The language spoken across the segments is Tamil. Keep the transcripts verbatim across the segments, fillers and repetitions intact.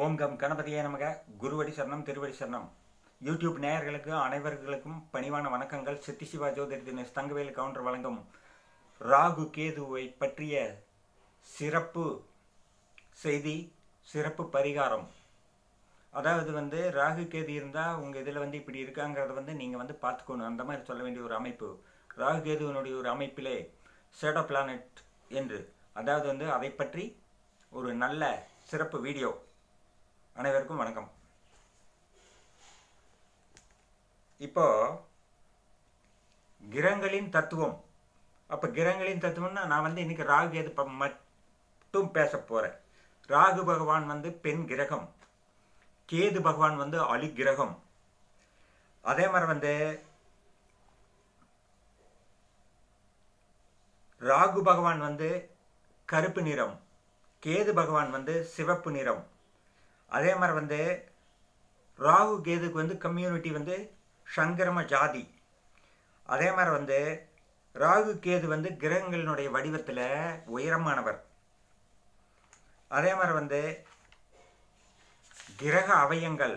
ஓம் கம் கணபதியே நமக. குருவடி சரணம், திருவடி சரணம். யூடியூப் நேயர்களுக்கு அனைவர்களுக்கும் பணிவான வணக்கங்கள். சித்தி சிவா ஜோதிட தினேஷ் தங்கவேலு கவுண்டர் வழங்கும் ராகு கேதுவை பற்றிய சிறப்பு செய்தி, சிறப்பு பரிகாரம். அதாவது வந்து ராகு கேது இருந்தால் உங்கள் இதில் வந்து இப்படி இருக்காங்கிறத வந்து நீங்கள் வந்து பார்த்துக்கணும். அந்த மாதிரி சொல்ல வேண்டிய ஒரு அமைப்பு. ராகு கேதுவனுடைய ஒரு அமைப்பிலே ஷேடோ பிளானட் என்று, அதாவது வந்து அதை பற்றி ஒரு நல்ல சிறப்பு வீடியோ. அனைவருக்கும் வணக்கம். இப்போ கிரகங்களின் தத்துவம். அப்போ கிரகங்களின் தத்துவம்னா நான் வந்து இன்னைக்கு ராகு கேது மட்டும் பேச போகிறேன். ராகு பகவான் வந்து பெண் கிரகம், கேது பகவான் வந்து அலி கிரகம். அதே மாதிரி வந்து ராகு பகவான் வந்து கருப்பு நிறம், கேது பகவான் வந்து சிவப்பு நிறம். அதே மாதிரி வந்து ராகு கேதுக்கு வந்து கம்யூனிட்டி வந்து சங்கரம ஜாதி. அதே மாதிரி வந்து ராகு கேது வந்து கிரகங்களினுடைய வடிவத்தில் உயரமானவர். அதே மாதிரி வந்து கிரக அவயங்கள்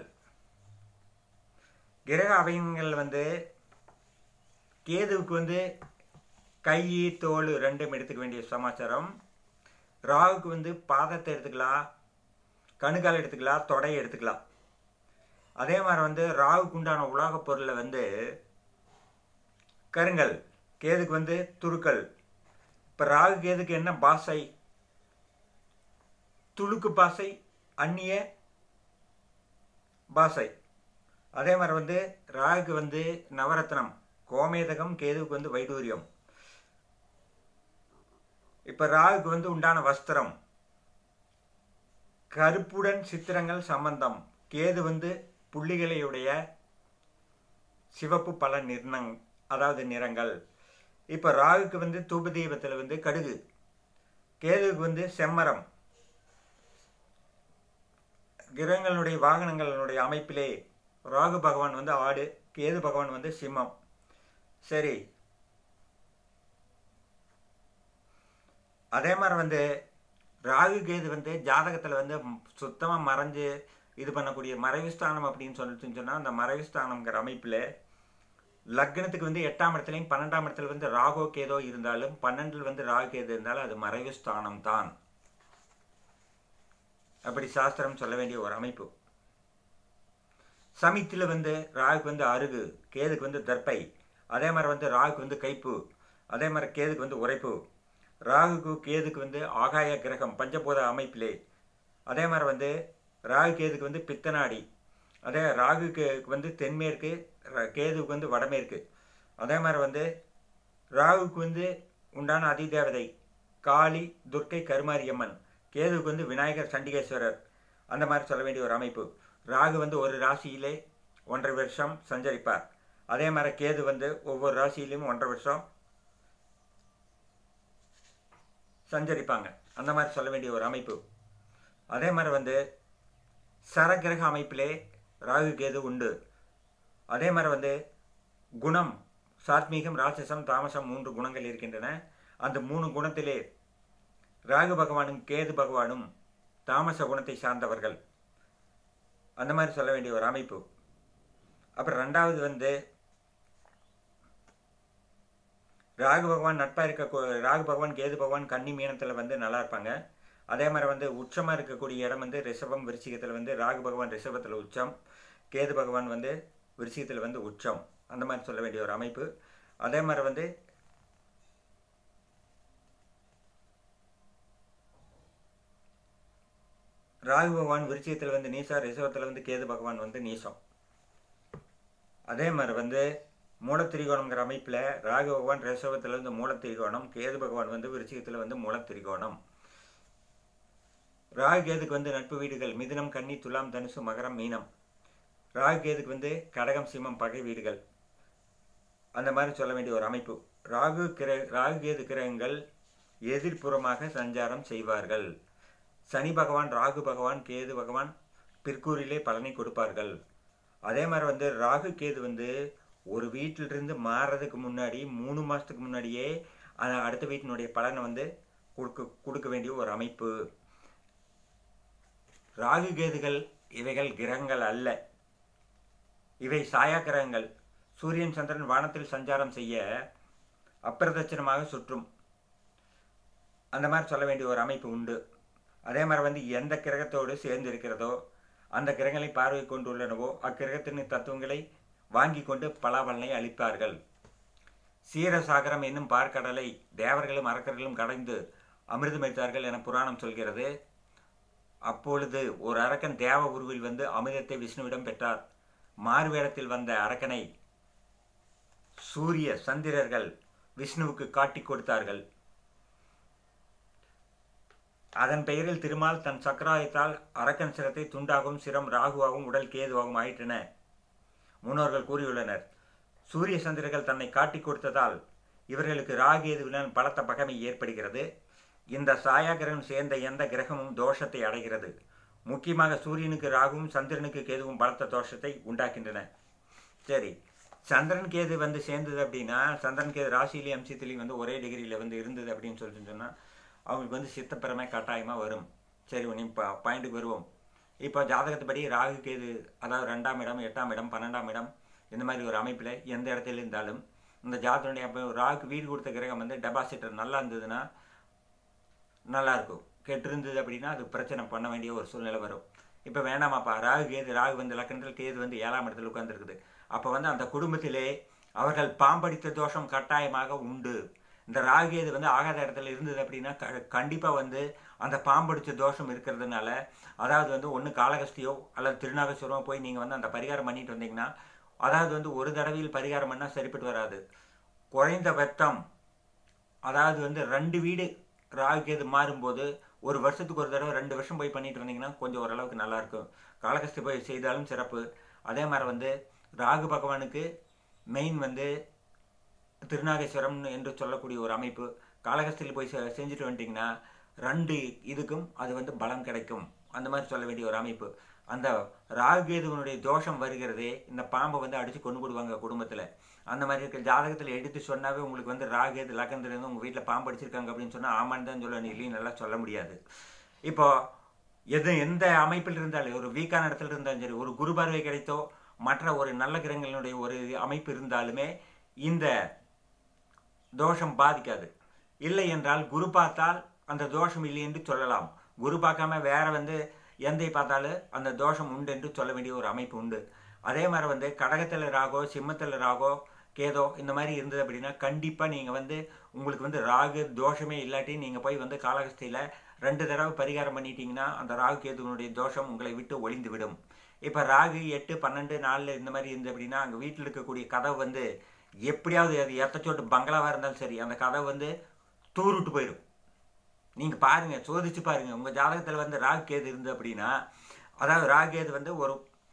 கிரக அவயங்கள் வந்து கேதுவுக்கு வந்து கை தோல் ரெண்டும் எடுத்துக்க வேண்டிய சமாச்சாரம். ராகுக்கு வந்து பாதத்தை எடுத்துக்கலாம், கணுக்கால் எடுத்துக்கலாம், தொடையை எடுத்துக்கலாம். அதே மாதிரி வந்து ராகுக்கு உண்டான உலோகப் பொருளை வந்து கருங்கல், கேதுக்கு வந்து துருக்கல். இப்போ ராகு கேதுக்கு என்ன பாசை? துளுக்கு பாசை, அந்நிய பாசை. அதே மாதிரி வந்து ராகுக்கு வந்து நவரத்னம், கோமேதகம், கேதுவுக்கு வந்து வைடூரியம். இப்போ ராகுக்கு வந்து உண்டான வஸ்திரம் கருப்புடன் சித்திரங்கள் சம்பந்தம். கேது வந்து புள்ளிகளையுடைய சிவப்பு பல நிறங் அதாவது நிறங்கள். இப்போ ராகுக்கு வந்து தூப தீபத்தில் வந்து கடுகு, கேதுவுக்கு வந்து செம்மரம். கிரகங்களுடைய வாகனங்களுடைய அமைப்பிலே ராகு பகவான் வந்து ஆடு, கேது பகவான் வந்து சிம்மம். சரி, அதே மாதிரி வந்து ராகு கேது வந்து ஜாதகத்தில் வந்து சுத்தமாக மறைஞ்சு இது பண்ணக்கூடிய மறைவு ஸ்தானம் அப்படின்னு சொல்லிட்டு சொன்னால், அந்த மறைவு ஸ்தானம்ங்கிற அமைப்பில் லக்னத்துக்கு வந்து எட்டாம் இடத்துலையும் பன்னெண்டாம் இடத்துல வந்து ராகோ கேதோ இருந்தாலும், பன்னெண்டில் வந்து ராகு கேது இருந்தாலும் அது மறைவு ஸ்தானம் தான். அப்படி சாஸ்திரம் சொல்ல வேண்டிய ஒரு அமைப்பு. சமித்தில் வந்து ராகுக்கு வந்து அருகு, கேதுக்கு வந்து தர்ப்பை. அதே மாதிரி வந்து ராகுக்கு வந்து கைப்பு, அதே மாதிரி கேதுக்கு வந்து உரைப்பு. ராகுக்கு கேதுக்கு வந்து ஆகாய கிரகம் பஞ்சபூத அமைப்பிலே. அதே மாதிரி வந்து ராகு கேதுக்கு வந்து பித்தநாடி. அதே ராகுக்கு வந்து தென்மேற்கு, கேதுவுக்கு வந்து வடமேற்கு. அதே மாதிரி வந்து ராகுக்கு வந்து உண்டான அதிதேவதை காளி, துர்க்கை, கருமாரியம்மன். கேதுவுக்கு வந்து விநாயகர், சண்டிகேஸ்வரர். அந்த மாதிரி சொல்ல வேண்டிய ஒரு அமைப்பு. ராகு வந்து ஒரு ராசியிலே ஒன்றரை வருஷம் சஞ்சரிப்பார். அதே மாதிரி கேது வந்து ஒவ்வொரு ராசியிலையும் ஒன்றரை வருஷம் சஞ்சரிப்பாங்க. அந்த மாதிரி சொல்ல வேண்டிய ஒரு அமைப்பு. அதே மாதிரி வந்து சரகிரக அமைப்பிலே ராகு கேது உண்டு. அதே மாதிரி வந்து குணம், சாத்மீகம், ராட்சசம், தாமசம் மூன்று குணங்கள் இருக்கின்றன. அந்த மூணு குணத்திலே ராகு பகவானும் கேது பகவானும் தாமச குணத்தை சார்ந்தவர்கள். அந்த மாதிரி சொல்ல வேண்டிய ஒரு அமைப்பு. அப்புறம் ரெண்டாவது வந்து ராகு பகவான் நட்பாக இருக்க, ராகு பகவான் கேது பகவான் கன்னி மீனத்தில் வந்து நல்லா இருப்பாங்க. அதே மாதிரி வந்து உச்சமாக இருக்கக்கூடிய இடம் வந்து ரிஷபம், விருச்சிகத்தில் வந்து ராகு பகவான் ரிஷபத்தில் உச்சம், கேது பகவான் வந்து விருச்சிகத்தில் வந்து உச்சம். அந்த மாதிரி சொல்ல வேண்டிய ஒரு அமைப்பு. அதே மாதிரி வந்து ராகு பகவான் விருச்சிகத்தில் வந்து நீசா, ரிஷபத்தில் வந்து கேது பகவான் வந்து நீசம். அதே மாதிரி வந்து மூலத்திரிகோணம்ங்கிற அமைப்பில் ராகு பகவான் ரிஷபத்தில் வந்து மூலத்திரிகோணம், கேது பகவான் வந்து விருச்சிகத்தில் வந்து மூலத்திரிகோணம். ராகு கேதுக்கு வந்து நட்பு வீடுகள் மிதுனம், கன்னி, துலாம், தனுசு, மகரம், மீனம். ராகு கேதுக்கு வந்து கடகம், சிம்மம் பகை வீடுகள். அந்த மாதிரி சொல்ல வேண்டிய ஒரு அமைப்பு. ராகு கிர ராகு கேது கிரகங்கள் எதிர்ப்புறமாக சஞ்சாரம் செய்வார்கள். சனி பகவான், ராகு பகவான், கேது பகவான் பிற்கூறிலே பலனை கொடுப்பார்கள். அதே மாதிரி வந்து ராகு கேது வந்து ஒரு வீட்டிலிருந்து மாறுறதுக்கு முன்னாடி மூணு மாதத்துக்கு முன்னாடியே அடுத்த வீட்டினுடைய பலனை வந்து கொடுக்க கொடுக்க வேண்டிய ஒரு அமைப்பு. ராகு கேதுகள் இவைகள் கிரகங்கள் அல்ல, இவை சாயா கிரகங்கள். சூரியன் சந்திரன் வானத்தில் சஞ்சாரம் செய்ய அப்பிரதட்சணமாக சுற்றும், அந்த மாதிரி சொல்ல வேண்டிய ஒரு அமைப்பு உண்டு. அதே மாதிரி வந்து எந்த கிரகத்தோடு சேர்ந்து இருக்கிறதோ அந்த கிரகங்களை பார்வை கொண்டுள்ளனவோ அக்கிரகத்தின் தத்துவங்களை வாங்கி கொண்டு பலாபலனை அளிப்பார்கள். சீரசாகரம் என்னும் பார்க்கடலை தேவர்களும் அரக்கர்களும் கடைந்து அமிர்தமளித்தார்கள் என புராணம் சொல்கிறது. அப்பொழுது ஒரு அரக்கன் தேவ உருவில் வந்து அமிர்தத்தை விஷ்ணுவிடம் பெற்றார். மாறுவேடத்தில் வந்த அரக்கனை சூரிய சந்திரர்கள் விஷ்ணுவுக்கு காட்டி கொடுத்தார்கள். அதன் பெயரில் திருமால் தன் சக்கராயத்தால் அரக்கன் சிரத்தை துண்டாகவும் சிரம் ராகுவாகவும் உடல் கேதுவாகவும் ஆயிற்றன முன்னோர்கள் கூறியுள்ளனர். சூரிய சந்திரர்கள் தன்னை காட்டி கொடுத்ததால் இவர்களுக்கு ராகேதுவினால் பலத்த பகைமை ஏற்படுகிறது. இந்த சாயா கிரகம் சேர்ந்த எந்த கிரகமும் தோஷத்தை அடைகிறது. முக்கியமாக சூரியனுக்கு ராகுவும் சந்திரனுக்கு கேதுவும் பலத்த தோஷத்தை உண்டாக்கின்றன. சரி, சந்திரன் கேது வந்து சேர்ந்தது அப்படின்னா, சந்திரன் கேது ராசியிலையும் அம்சத்திலையும் வந்து ஒரே டிகிரியில் வந்து இருந்தது அப்படின்னு சொல்லிட்டு சொன்னால் அவங்களுக்கு வந்து சித்தப்பிறமை கட்டாயமாக வரும். சரி, இப்போ பாயிண்ட்டுக்கு வருவோம். இப்போ ஜாதகத்துப்படி ராகு கேது, அதாவது ரெண்டாம் இடம், எட்டாம் இடம், பன்னெண்டாம் இடம், இந்த மாதிரி ஒரு அமைப்பில் எந்த இடத்துல இருந்தாலும் இந்த ஜாதகனுடைய அப்போ ராகு வீடு கொடுத்த கிரகம் வந்து டெபாசிட்டர் நல்லா இருந்ததுன்னா நல்லாயிருக்கும். கெட்டு இருந்தது அப்படின்னா அது பிரச்சனை பண்ண வேண்டிய ஒரு சூழ்நிலை வரும். இப்போ வேண்டாமாப்பா, ராகு கேது, ராகு வந்து லக்கணத்தில், கேது வந்து ஏழாம் இடத்துல உட்காந்துருக்குது. அப்போ வந்து அந்த குடும்பத்திலே அவர்கள் பாம்படித்த தோஷம் கட்டாயமாக உண்டு. இந்த ராகேது வந்து ஆகாத இடத்துல இருந்தது அப்படின்னா க கண்டிப்பாக வந்து அந்த பாம்படிச்ச தோஷம் இருக்கிறதுனால, அதாவது வந்து ஒன்று காளகஸ்தியோ அல்லது திருநாகேஸ்வரமோ போய் நீங்கள் வந்து அந்த பரிகாரம் பண்ணிட்டு வந்தீங்கன்னா, அதாவது வந்து ஒரு தடவையில் பரிகாரம் பண்ணால் சரிப்பட்டு வராது. குறைந்த பட்சம் அதாவது வந்து ரெண்டு வீடு ராகுகேது மாறும்போது ஒரு வருஷத்துக்கு ஒரு தடவை ரெண்டு வருஷம் போய் பண்ணிட்டு வந்தீங்கன்னா கொஞ்சம் ஓரளவுக்கு நல்லாயிருக்கும். காளகஸ்தி போய் செய்தாலும் சிறப்பு. அதே மாதிரி வந்து ராகு பகவானுக்கு மெயின் வந்து திருநாகேஸ்வரம் என்று சொல்லக்கூடிய ஒரு அமைப்பு. காளகஸ்தியில் போய் செஞ்சுட்டு வந்துட்டிங்கன்னா ரெண்டு இதுக்கும் அது வந்து பலம் கிடைக்கும். அந்த மாதிரி சொல்ல வேண்டிய ஒரு அமைப்பு. அந்த ராகுகேதுவனுடைய தோஷம் வருகிறதே, இந்த பாம்பை வந்து அடித்து கொண்டு போடுவாங்க குடும்பத்தில். அந்த மாதிரி இருக்க ஜாதகத்தில் எடுத்து சொன்னாவே உங்களுக்கு வந்து ராகுகேது லக்கணத்துலேருந்து உங்கள் வீட்டில் பாம்பு அடிச்சிருக்காங்க அப்படின்னு சொன்னால் ஆமான்னு தான் சொல்லணும், இல்லைன்னு நல்லா சொல்ல முடியாது. இப்போ எது எந்த அமைப்பில் இருந்தாலும், ஒரு வீக்கான இடத்துல இருந்தாலும் சரி, ஒரு குரு பார்வை கிடைத்தோ மற்ற ஒரு நல்ல கிரகங்களுடைய ஒரு அமைப்பு இருந்தாலுமே இந்த தோஷம் பாதிக்காது. இல்லை என்றால் குரு பார்த்தால் அந்த தோஷம் இல்லை என்று சொல்லலாம். குரு பார்க்காம வேற வந்து எந்தை பார்த்தாலும் அந்த தோஷம் உண்டு என்று சொல்ல வேண்டிய ஒரு அமைப்பு உண்டு. அதே மாதிரி வந்து கடகத்தில் ராகோ, சிம்மத்தில் ராகோ, கேதோ இந்த மாதிரி இருந்தது அப்படின்னா கண்டிப்பாக நீங்கள் வந்து உங்களுக்கு வந்து ராகு தோஷமே இல்லாட்டி நீங்கள் போய் வந்து காளகஸ்தியில் ரெண்டு தடவை பரிகாரம் பண்ணிட்டீங்கன்னா அந்த ராகு கேதுவனுடைய தோஷம் உங்களை விட்டு ஒளிந்து விடும். இப்போ ராகு எட்டு பன்னெண்டு நாலில் இந்த மாதிரி இருந்தது அப்படின்னா அங்கே வீட்டில் இருக்கக்கூடிய கதவு வந்து எப்படியாவது அது எத்தச்சோட்டு பங்களாவாக இருந்தாலும் சரி அந்த கதவு வந்து தூருட்டு போயிடும். நீங்கள் பாருங்கள், சோதிச்சு பாருங்கள். உங்கள் ஜாதகத்தில் வந்து ராகு கேது இருந்தது அப்படின்னா, அதாவது ராகு கேது வந்து ஒரு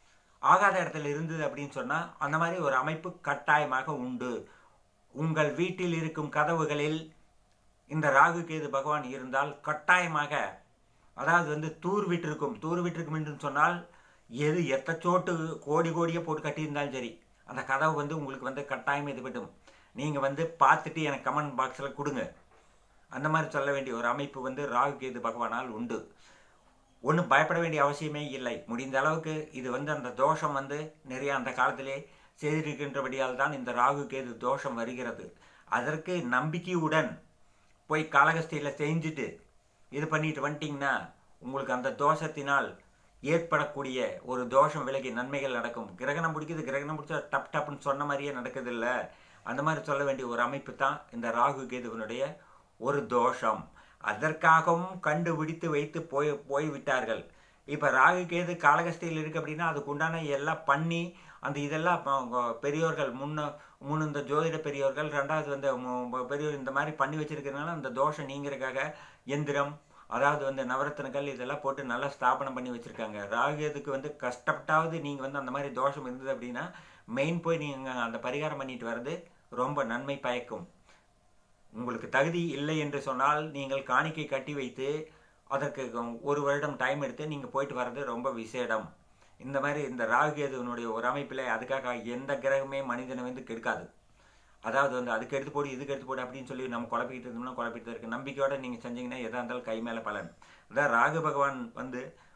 ஆகாத இடத்துல இருந்தது அப்படின்னு சொன்னால் அந்த மாதிரி ஒரு அமைப்பு கட்டாயமாக உண்டு. உங்கள் வீட்டில் இருக்கும் கதவுகளில் இந்த ராகு கேது பகவான் இருந்தால் கட்டாயமாக, அதாவது வந்து தூர் விட்டிருக்கும். தூர் விட்டிருக்கும் என்று சொன்னால் எது எத்தச்சோட்டு கோடி கோடியாக போட்டு கட்டியிருந்தாலும் சரி அந்த கதவு வந்து உங்களுக்கு வந்து கட்டாயம் இதுபடும். நீங்கள் வந்து பார்த்துட்டு எனக்கு கமெண்ட் பாக்ஸில் கொடுங்க. அந்த மாதிரி சொல்ல வேண்டிய ஒரு அமைப்பு வந்து ராகு கேது பகவானால் உண்டு. ஒன்றும் பயப்பட வேண்டிய அவசியமே இல்லை. முடிந்த அளவுக்கு இது வந்து அந்த தோஷம் வந்து நிறைய அந்த காலத்திலே செய்திருக்கின்றபடியால் தான் இந்த ராகு கேது தோஷம் வருகிறது. அதற்கு நம்பிக்கையுடன் போய் காளகஸ்தியில் செஞ்சுட்டு இது பண்ணிட்டு வந்துட்டிங்கன்னா உங்களுக்கு அந்த தோஷத்தினால் ஏற்படக்கூடிய ஒரு தோஷம் விலகி நன்மைகள் நடக்கும். கிரகணம் பிடிக்குது, கிரகணம் பிடிச்சா டப் டப்னு சொன்ன மாதிரியே நடக்குது இல்லை. அந்த மாதிரி சொல்ல வேண்டிய ஒரு அமைப்பு தான் இந்த ராகு கேதுவனுடைய ஒரு தோஷம். அதற்காகவும் கண்டுபிடித்து வைத்து போய் போய்விட்டார்கள். இப்போ ராகு கேது காளகஸ்தியில் இருக்குது அப்படின்னா அதுக்கு உண்டான எல்லாம் பண்ணி அந்த இதெல்லாம் பெரியோர்கள் முன்ன முன் இந்த ஜோதிட பெரியோர்கள், ரெண்டாவது வந்து பெரியோர் இந்த மாதிரி பண்ணி வச்சிருக்கிறதுனால அந்த தோஷம் நீங்கிறதுக்காக எந்திரம், அதாவது வந்து நவரத்னங்கள் இதெல்லாம் போட்டு நல்லா ஸ்தாபனம் பண்ணி வச்சுருக்காங்க. ராகுகேதுக்கு வந்து கஷ்டப்பட்டாவது நீங்கள் வந்து அந்த மாதிரி தோஷம் இருந்தது அப்படின்னா மெயின் போய் நீங்கள் அந்த பரிகாரம் பண்ணிட்டு வர்றது ரொம்ப நன்மை பயக்கும். உங்களுக்கு தகுதி இல்லை என்று சொன்னால் நீங்கள் காணிக்கை கட்டி வைத்து அதற்கு ஒரு வருடம் டைம் எடுத்து நீங்கள் போயிட்டு வர்றது ரொம்ப விசேடம். இந்த மாதிரி இந்த ராகுகேதுவனுடைய ஒரு அமைப்பில் அதுக்காக எந்த கிரகமே மனிதனை வந்து கெடுக்காது. அதாவது வந்து அதுக்கு எடுத்து போடு இதுக்கு எடுத்து போடு அப்படின்னு சொல்லி நம்ம குழப்பிக்கிட்டு இருந்தோம்னா குழப்பிட்டு இருக்கு. நம்பிக்கையோடு நீங்கள் செஞ்சீங்கன்னா எதாக இருந்தாலும் கை மேலே பலன். அதான் ராகு பகவான் வந்து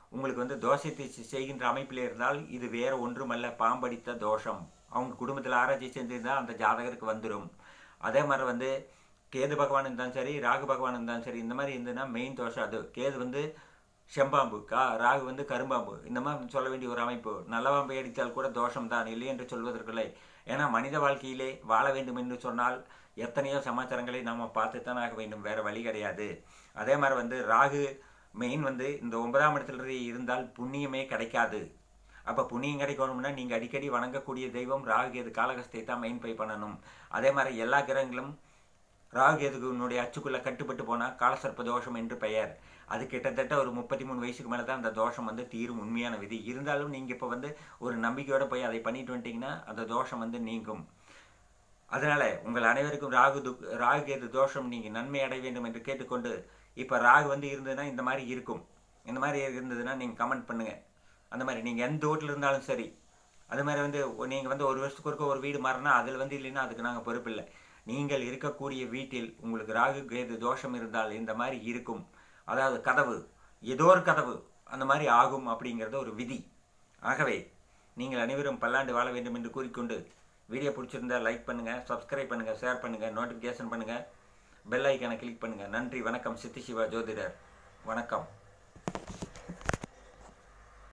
உங்களுக்கு வந்து தோஷத்தை செய்கின்ற அமைப்பில் இருந்தால் இது வேறு ஒன்றுமல்ல, பாம்படித்த தோஷம். அவங்க குடும்பத்தில் ஆராய்ச்சி செஞ்சிருந்தால் அந்த ஜாதகருக்கு வந்துடும். அதே மாதிரி வந்து கேது பகவான் இருந்தாலும் சரி, ராகு பகவான் இருந்தாலும் சரி, இந்த மாதிரி இருந்ததுன்னா மெயின் தோஷம் அது. கேது வந்து செம்பாம்பு, கா ராகு வந்து கரும்பாம்பு, இந்த மாதிரி சொல்ல வேண்டிய ஒரு அமைப்பு. நல்ல பாம்பை அடித்தால் கூட தோஷம் தான், இல்லை என்று சொல்வதற்கில்லை. ஏன்னா மனித வாழ்க்கையிலே வாழ வேண்டும் என்று சொன்னால் எத்தனையோ சமாச்சாரங்களை நாம் பார்த்துத்தான் ஆக வேண்டும், வேறு வழி கிடையாது. அதே மாதிரி வந்து ராகு மெயின் வந்து இந்த ஒன்பதாம் இடத்துல இருந்தால் புண்ணியமே கிடைக்காது. அப்போ புண்ணியம் கிடைக்கணும்னா நீங்கள் அடிக்கடி வணங்கக்கூடிய தெய்வம் ராகு கேது காலகஸ்தை தான் மெயின் பை பண்ணணும். அதே மாதிரி எல்லா கிரகங்களும் ராகு கேதுனுடைய அச்சுக்குள்ளே கட்டுப்பட்டு போனால் காலசர்ப்ப தோஷம் என்று பெயர். அது கிட்டத்தட்ட ஒரு முப்பத்தி மூணு வயசுக்கு மேலே தான் அந்த தோஷம் வந்து தீரும், உண்மையான விதி. இருந்தாலும் நீங்கள் இப்போ வந்து ஒரு நம்பிக்கையோடு போய் அதை பண்ணிட்டு வந்துட்டிங்கன்னா அந்த தோஷம் வந்து நீங்கும். அதனால் உங்கள் அனைவருக்கும் ராகு து ராகு கேது தோஷம் நீங்கள் நன்மை அடைய வேண்டும் என்று கேட்டுக்கொண்டு, இப்போ ராகு வந்து இருந்ததுன்னா இந்த மாதிரி இருக்கும், இந்த மாதிரி இருந்ததுன்னா நீங்கள் கமெண்ட் பண்ணுங்கள். அந்த மாதிரி நீங்கள் எந்த வீட்டில் இருந்தாலும் சரி, அது மாதிரி வந்து நீங்கள் வந்து ஒரு வருஷத்துக்கு ஒருக்க ஒரு வீடு மாறினா அதில் வந்து இல்லைன்னா அதுக்கு நாங்கள் பொறுப்பில்லை. நீங்கள் இருக்கக்கூடிய வீட்டில் உங்களுக்கு ராகு கேது தோஷம் இருந்தால் இந்த மாதிரி இருக்கும். அதாவது கதவு, ஏதோ ஒரு கதவு அந்த மாதிரி ஆகும் அப்படிங்கிறது ஒரு விதி. ஆகவே நீங்கள் அனைவரும் பல்லாண்டு வாழ வேண்டும் என்று கூறிக்கொண்டு, வீடியோ பிடிச்சிருந்தால் லைக் பண்ணுங்கள், சப்ஸ்கிரைப் பண்ணுங்கள், ஷேர் பண்ணுங்கள், நோட்டிஃபிகேஷன் பண்ணுங்கள், பெல் ஐக்கானை கிளிக் பண்ணுங்கள். நன்றி, வணக்கம். சித்தி சிவா ஜோதிடர். வணக்கம்.